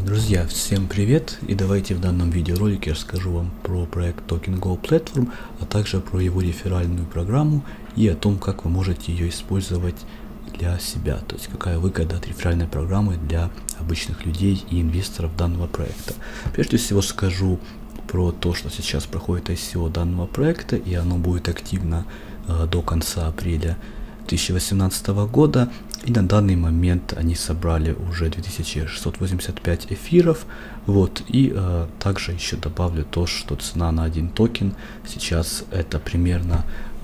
Друзья, всем привет, и давайте в данном видеоролике расскажу вам про проект TokenGo Platform, а также про его реферальную программу и о том, как вы можете ее использовать для себя, то есть какая выгода от реферальной программы для обычных людей и инвесторов данного проекта. Прежде всего скажу про то, что сейчас проходит ICO данного проекта, и оно будет активно до конца апреля 2018 года, и на данный момент они собрали уже 2685 эфиров, и также еще добавлю то, что цена на один токен сейчас это примерно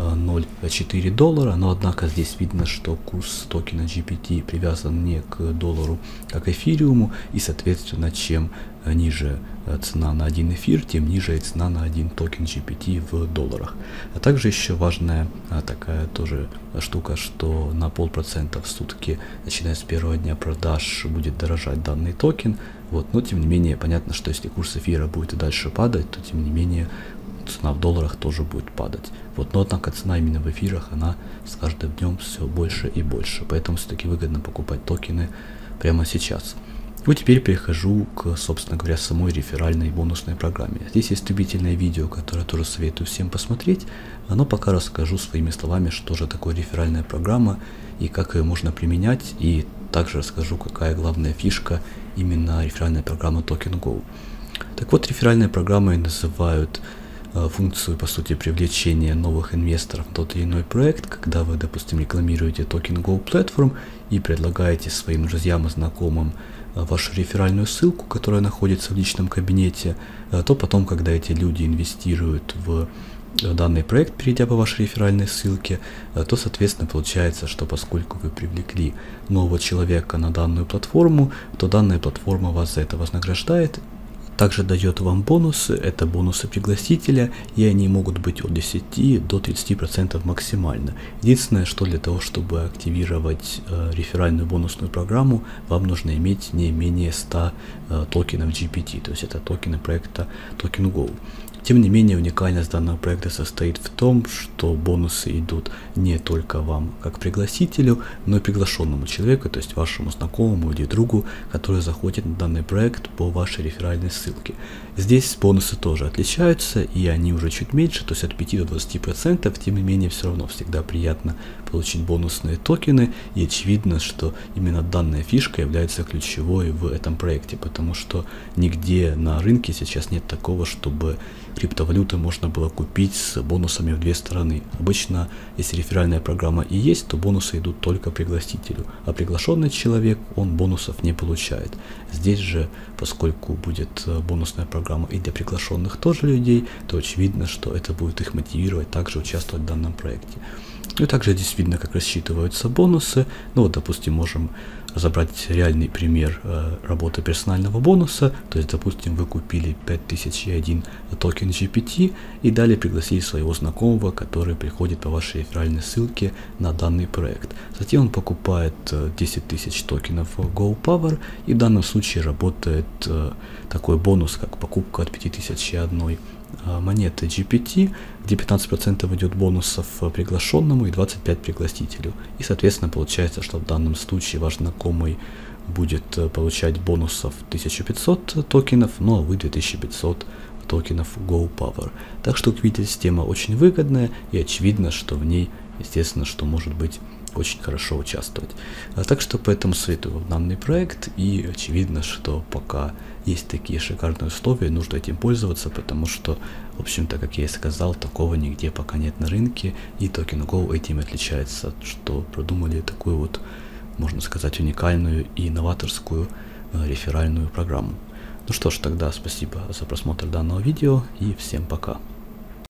0,4 доллара, но однако здесь видно, что курс токена GPT привязан не к доллару, а к эфириуму, и соответственно, чем ниже цена на один эфир, тем ниже цена на один токен GPT в долларах. А также еще важная такая тоже штука, что на 0,5% в сутки, начиная с первого дня продаж, будет дорожать данный токен. Но тем не менее, понятно, что если курс эфира будет и дальше падать, то тем не менее цена в долларах тоже будет падать. Но однако цена именно в эфирах, она с каждым днем все больше и больше. Поэтому все-таки выгодно покупать токены прямо сейчас. Теперь перехожу к, собственно говоря, самой реферальной бонусной программе. Здесь есть вступительное видео, которое тоже советую всем посмотреть, но пока расскажу своими словами, что же такое реферальная программа и как ее можно применять, и также расскажу, какая главная фишка именно реферальной программы TokenGo. Так вот, реферальной программой называют функцию, по сути, привлечения новых инвесторов в тот или иной проект, когда вы, допустим, рекламируете TokenGo Platform и предлагаете своим друзьям и знакомым вашу реферальную ссылку, которая находится в личном кабинете, то потом, когда эти люди инвестируют в данный проект, перейдя по вашей реферальной ссылке, то, соответственно, получается, что поскольку вы привлекли нового человека на данную платформу, то данная платформа вас за это вознаграждает, также дает вам бонусы, это бонусы пригласителя, и они могут быть от 10 до 30% максимально. Единственное, что для того, чтобы активировать реферальную бонусную программу, вам нужно иметь не менее 100 токенов GPT, то есть это токены проекта TokenGo. Тем не менее, уникальность данного проекта состоит в том, что бонусы идут не только вам, как пригласителю, но и приглашенному человеку, то есть вашему знакомому или другу, который заходит на данный проект по вашей реферальной ссылке. Здесь бонусы тоже отличаются, и они уже чуть меньше, то есть от 5 до 20%, тем не менее, все равно всегда приятно получить бонусные токены, и очевидно, что именно данная фишка является ключевой в этом проекте, потому что нигде на рынке сейчас нет такого, чтобы криптовалюты можно было купить с бонусами в две стороны. Обычно, если реферальная программа и есть, то бонусы идут только пригласителю, а приглашенный человек, он бонусов не получает. Здесь же, поскольку будет бонусная программа и для приглашенных тоже людей, то очевидно, что это будет их мотивировать также участвовать в данном проекте. И также здесь видно, как рассчитываются бонусы. Допустим, можем разобрать реальный пример работы персонального бонуса. То есть, допустим, вы купили 5001 токен GPT и далее пригласили своего знакомого, который приходит по вашей реферальной ссылке на данный проект. Затем он покупает 10 тысяч токенов GoPower, и в данном случае работает такой бонус, как покупка от 5001 монеты GPT, где 15% идет бонусов приглашенному и 25% пригласителю. И, соответственно, получается, что в данном случае ваш знакомый будет получать бонусов 1500 токенов, а вы 2500 токенов GoPower. Так что, как видите, система очень выгодная, и очевидно, что в ней, естественно, что может быть очень хорошо участвовать. Так что поэтому советую вам данный проект, и очевидно, что пока есть такие шикарные условия, нужно этим пользоваться, потому что, в общем-то, как я и сказал, такого нигде пока нет на рынке, и TokenGo этим отличается, что продумали такую можно сказать, уникальную и новаторскую реферальную программу. Ну что ж, тогда спасибо за просмотр данного видео, и всем пока.